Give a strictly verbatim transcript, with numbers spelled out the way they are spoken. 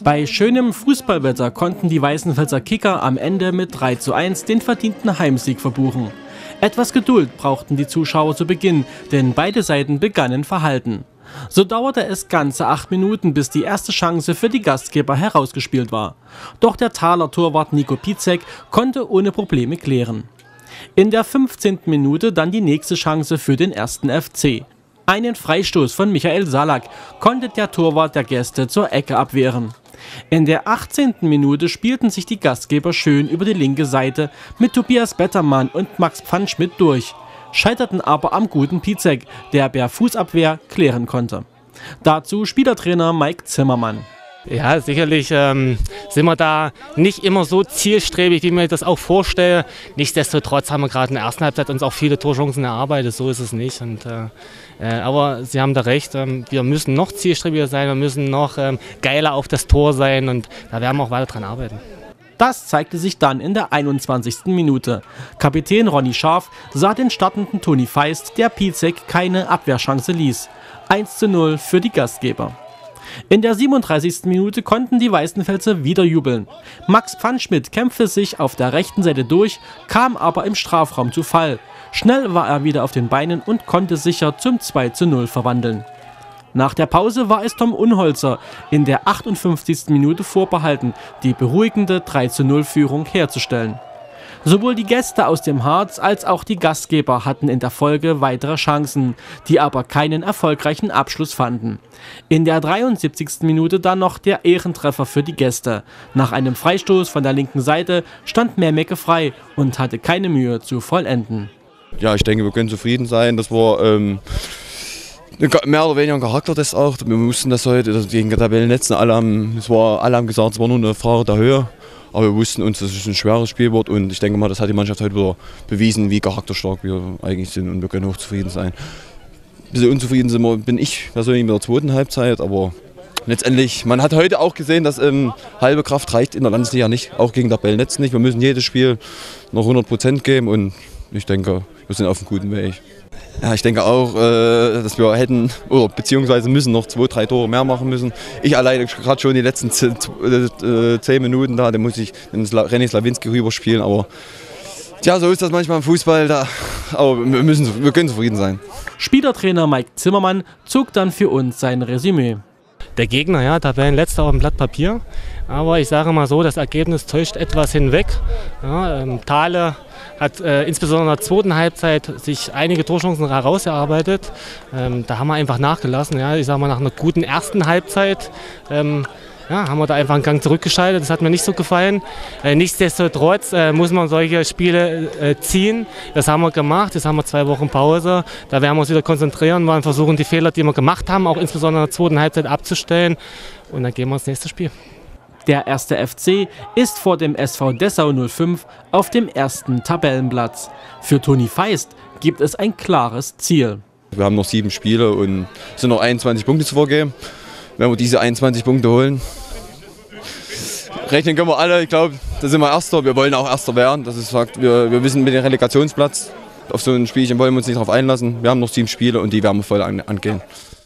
Bei schönem Fußballwetter konnten die Weißenfelser Kicker am Ende mit drei zu eins den verdienten Heimsieg verbuchen. Etwas Geduld brauchten die Zuschauer zu Beginn, denn beide Seiten begannen verhalten. So dauerte es ganze acht Minuten, bis die erste Chance für die Gastgeber herausgespielt war. Doch der Thaler Torwart Nico Pietzek konnte ohne Probleme klären. In der fünfzehnten Minute dann die nächste Chance für den ersten F C. Einen Freistoß von Michael Salak konnte der Torwart der Gäste zur Ecke abwehren. In der achtzehnten Minute spielten sich die Gastgeber schön über die linke Seite mit Tobias Bettermann und Max Pfannschmidt durch, scheiterten aber am guten Pietzek, der per Fußabwehr klären konnte. Dazu Spielertrainer Mike Zimmermann. Ja, sicherlich ähm, sind wir da nicht immer so zielstrebig, wie mir das auch vorstelle. Nichtsdestotrotz haben wir gerade in der ersten Halbzeit uns auch viele Torchancen erarbeitet, so ist es nicht. Und, äh, äh, aber Sie haben da recht, ähm, wir müssen noch zielstrebiger sein, wir müssen noch ähm, geiler auf das Tor sein und da werden wir auch weiter dran arbeiten. Das zeigte sich dann in der einundzwanzigsten Minute. Kapitän Ronny Scharf sah den startenden Toni Feist, der Pietzek keine Abwehrchance ließ. eins zu null für die Gastgeber. In der siebenunddreißigsten Minute konnten die Weißenfelser wieder jubeln. Max Pfannschmidt kämpfte sich auf der rechten Seite durch, kam aber im Strafraum zu Fall. Schnell war er wieder auf den Beinen und konnte sicher zum zwei zu null verwandeln. Nach der Pause war es Tom Unholzer in der achtundfünfzigsten Minute vorbehalten, die beruhigende drei zu null Führung herzustellen. Sowohl die Gäste aus dem Harz als auch die Gastgeber hatten in der Folge weitere Chancen, die aber keinen erfolgreichen Abschluss fanden. In der dreiundsiebzigsten Minute dann noch der Ehrentreffer für die Gäste. Nach einem Freistoß von der linken Seite stand Memeke frei und hatte keine Mühe zu vollenden. Ja, ich denke, wir können zufrieden sein. Das war ähm, mehr oder weniger ein Charaktertest auch. Wir mussten das heute gegen die Tabellenletzten, alle haben, es war, alle haben gesagt, es war nur eine Frage der Höhe. Aber wir wussten uns, dass es ein schweres Spiel wird und ich denke mal, das hat die Mannschaft heute wieder bewiesen, wie charakterstark wir eigentlich sind und wir können hoch zufrieden sein. Ein bisschen unzufrieden sind wir, bin ich persönlich mit der zweiten Halbzeit, aber letztendlich, man hat heute auch gesehen, dass ähm, halbe Kraft reicht in der Landesliga nicht, auch gegen Tabellenletzten nicht. Wir müssen jedes Spiel noch hundert Prozent geben und ich denke, wir sind auf einem guten Weg. Ja, ich denke auch, äh, dass wir hätten oder beziehungsweise müssen noch zwei, drei Tore mehr machen müssen. Ich alleine gerade schon die letzten zehn, äh, zehn Minuten da, da muss ich den René Slawinski rüberspielen. Aber ja, so ist das manchmal im Fußball. Da, aber wir, müssen, wir können zufrieden sein. Spielertrainer Mike Zimmermann zog dann für uns sein Resümee. Der Gegner, ja, Tabellenletzter auf dem Blatt Papier. Aber ich sage mal so, das Ergebnis täuscht etwas hinweg. Ja, ähm, Thale hat äh, insbesondere in der zweiten Halbzeit sich einige Torchancen herausgearbeitet. Ähm, da haben wir einfach nachgelassen. Ja. Ich sage mal, nach einer guten ersten Halbzeit ähm, ja, haben wir da einfach einen Gang zurückgeschaltet. Das hat mir nicht so gefallen. Äh, nichtsdestotrotz äh, muss man solche Spiele äh, ziehen. Das haben wir gemacht. Jetzt haben wir zwei Wochen Pause. Da werden wir uns wieder konzentrieren, wollen versuchen, die Fehler, die wir gemacht haben, auch insbesondere in der zweiten Halbzeit abzustellen. Und dann gehen wir ins nächste Spiel. Der erste F C ist vor dem S V Dessau null fünf auf dem ersten Tabellenplatz. Für Toni Feist gibt es ein klares Ziel. Wir haben noch sieben Spiele und es sind noch einundzwanzig Punkte zu vergeben. Wenn wir diese einundzwanzig Punkte holen, rechnen können wir alle. Ich glaube, da sind wir Erster. Wir wollen auch Erster werden. Das ist Fakt. Wir, wir wissen mit dem Relegationsplatz, auf so ein Spielchen wollen wir uns nicht darauf einlassen. Wir haben noch sieben Spiele und die werden wir voll angehen.